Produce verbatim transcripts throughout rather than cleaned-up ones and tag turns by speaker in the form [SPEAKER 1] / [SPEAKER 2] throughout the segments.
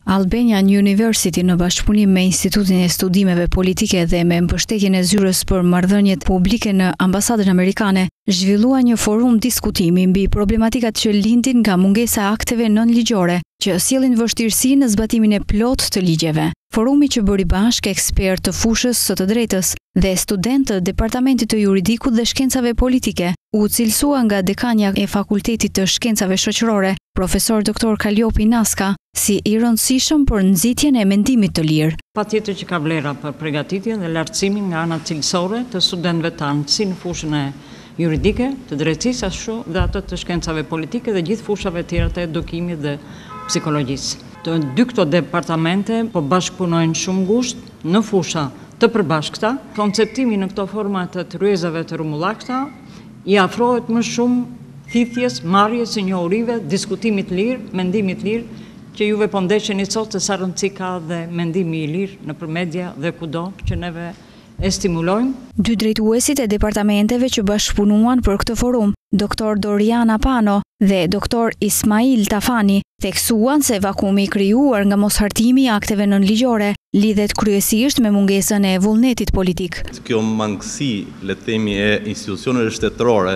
[SPEAKER 1] Albanian University në bashkëpunim me Institutin e Studimeve Politike dhe me mbështetjen e zyrës për marrëdhëniet publike në ambasadën amerikane, zhvillua një forum diskutimi mbi problematikat që lindin nga mungesa e akteve nënligjore, që sjellin vështirësi në zbatimin e plotë të ligjeve. Forumi, që bëri bashkë ekspert të fushës së të drejtës dhe studentë të Departamentit të Juridikut dhe Shkencave Politike, u cilësua nga dekania e Fakultetit të Shkencave Shoqërore, profesor doktor Kaliopi Naska, si i rëndësishëm për nxitjen e mendimit të lirë.
[SPEAKER 2] Patjetër që ka vlera për përgatitjen dhe lartësimin nga ana cilësore të studentëve tanë, si në fushën e juridike, të drejtësisë, ashtu dhe ato të shkencave politike dhe gjithë fushave tjera të edukimit dhe psikologjisë. Të dy këto departamente po bashkëpunojnë shumë ngushtë në fusha të përbashkëta. Konceptimi në këto format të ryezave të rrumullakta i afrohet më shumë thithjes, marrjes së njohurive, diskutimit lirë, mendimit lirë, që juve po ndesheni sot se sa rëndësi ka dhe mendimi i lirë nëpër media dhe kudo që neve e stimulojmë.
[SPEAKER 1] Dy drejtuesit e departamenteve që bashkëpunuan për këtë forum, doktor Doriana Pano dhe doktor Ismail Tafani, theksuan se vakumi i krijuar nga moshartimi i akteve nënligjore lidhet kryesisht me mungesën e vullnetit politik.
[SPEAKER 3] Kjo mangësi, le të themi, e institucioneve shtetërore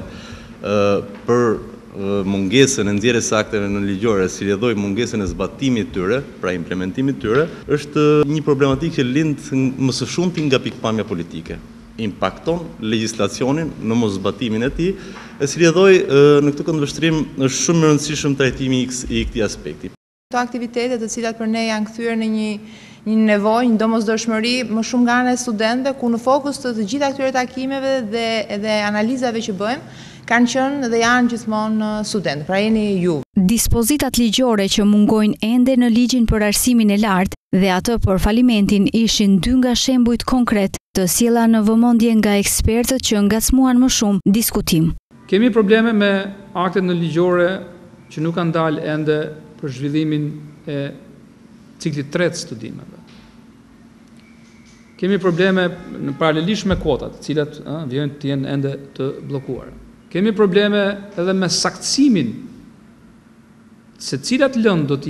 [SPEAKER 3] për mungesën e nxjerrjes së akteve nënligjore, si rrjedhoi mungesën e zbatimit të tyre, pra implementimit të tyre, është një problematikë që lind më së shumti nga pikpamja politike. Impakton legjislacionin në mos zbatimin e tij, e si rrjedhoi në këtë këndvështrim është shumë i rëndësishëm trajtimi i këtij aspekti.
[SPEAKER 4] Këto aktivitete të cilat për ne janë kthyer në një një nevojë, një domosdoshmëri më shumë nga ana e studentëve, ku në fokus të të gjitha këtyre takimeve dhe edhe analizave që bëjmë kanë qenë dhe janë gjithmonë studentë, pra jeni ju.
[SPEAKER 1] Dispozitat ligjore që mungojnë ende në ligjin për arsimin e lartë dhe atë për falimentin ishin dy nga shembujt konkret të sjella në vëmendje nga ekspertët që ngacmuan më shumë diskutim.
[SPEAKER 5] Kemi probleme me aktet nënligjore që nuk kanë dalë ende për zhvillimin e ciklit tretë studimeve. Kemi probleme në paralelisht me kuotat, të cilat vijnë të jenë ende të bllokuara. Kemi probleme edhe me saktësimin se cilat lëndë do të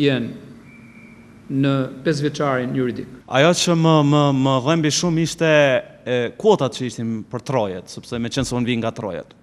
[SPEAKER 5] jenë në pesëvjeçarin juridik.
[SPEAKER 6] Ajo që më më më dhëmbi shumë ishte e, kuotat që ishin për trojet, sepse me qenë se unë vi nga trojet.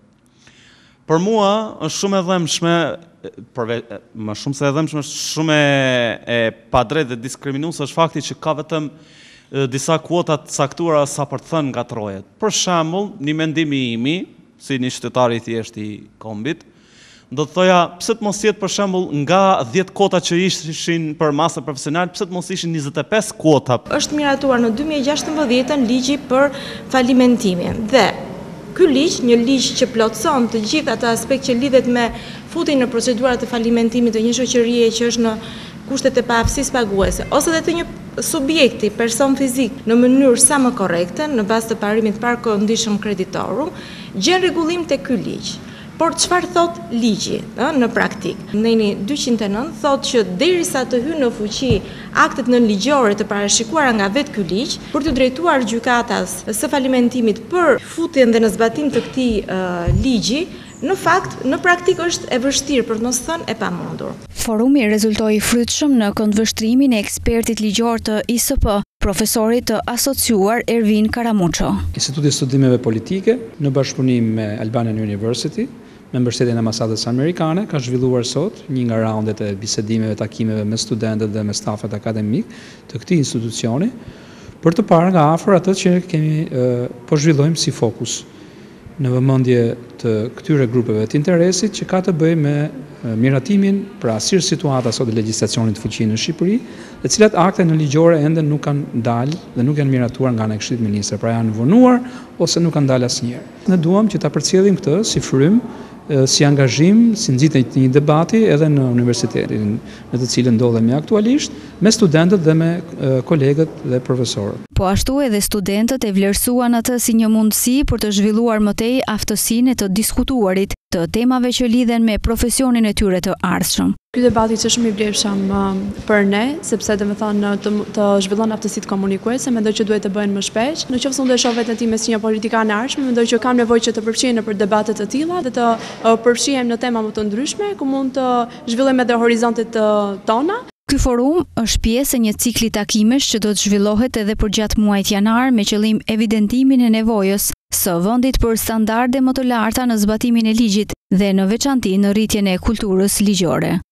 [SPEAKER 6] Për mua është shumë e dhëmshme, përve, më shumë se e dhëmshme, është shumë e, e padrejtë dhe diskriminuese është fakti që ka vetëm e, disa kuota të caktuara sa për të thënë nga trojet. Për shembull, një mendim i imi, si një qytetar i thjesht i kombit, do të thoja, pse të mos jetë për shembull nga dhjetë kuota që ishin për masa profesional, pse të mos ishin njëzet e pesë kuota.
[SPEAKER 7] Është miratuar në dy mijë e gjashtëmbëdhjetë ligji për falimentimin dhe ky ligj, një ligj që plotëson të gjithë ata aspekt që lidhet me futjen në procedurat të falimentimit të një shoqërie që është në kushtet e paaftësisë paguese, ose dhe të një subjekti, person fizik, në mënyrë sa më korrekte, në bazë të parimit par condition creditorum, gjen rregullim te ky ligj. Por çfarë thot ligji në praktik? Neni dyqind e nëntë thot që derisa të hyjë në fuqi aktet nënligjore të parashikuara nga vetë ky ligj, për të drejtuar gjykatas së falimentimit për futjen dhe në zbatim të këtij uh, ligji, në fakt, në praktik është e vështirë, për të mos thënë e pamundur.
[SPEAKER 1] Forumi rezultoi frytshëm në këndvështrimin e ekspertit ligjor të I S P, profesorit të asociuar Ervin Karamuço.
[SPEAKER 5] Instituti i Studimeve Politike, në bashkëpunim me Albanian University, me mbështetjen e ambasadës amerikane, ka zhvilluar sot një nga raundet e bisedimeve, takimeve me studentët dhe me stafet akademik të këtij institucioni, për të parë nga afër atë që kemi e, po zhvillojmë si fokus në vëmendje të këtyre grupeve të interesit që ka të bëjë me miratimin për asir situata sot e legjislacionit të fuqi në Shqipëri, dhe cilat akte nënligjore ende nuk kanë dalë dhe nuk janë miratuar nga ana e Këshillit Ministër, pra janë vonuar ose nuk kanë dalë asnjëherë. Ne duam që ta përcjellim këtë si frym, si angazhim, si nxitje të një debati edhe në universitetin në të cilën ndodhemi aktualisht, me studentët dhe me kolegët dhe profesorët.
[SPEAKER 1] Po ashtu edhe studentët e vlerësuan atë si një mundësi për të zhvilluar më tej aftësinë e të diskutuarit të temave që lidhen me profesionin e tyre të ardhshëm.
[SPEAKER 8] Ky debati është shumë i vlefshëm për ne, sepse domethënë të, të zhvillon aftësitë komunikuese, mendoj që duhet të bëhen më shpesh. Në qoftë se unë do të shoh veten time si një politikane e ardhshme, mendoj që kam nevojë që të përfshihem në debate të tilla dhe të përfshihem në tema më të ndryshme, ku mund të zhvillojmë edhe horizontet tona.
[SPEAKER 1] Ky forum është pjesë e një cikli takimesh që do të zhvillohet edhe për gjatë muajit janar me qëllim evidentimin e nevojës së vendit për standarde më të larta në zbatimin e ligjit dhe në veçanti në rritjen e kulturës ligjore.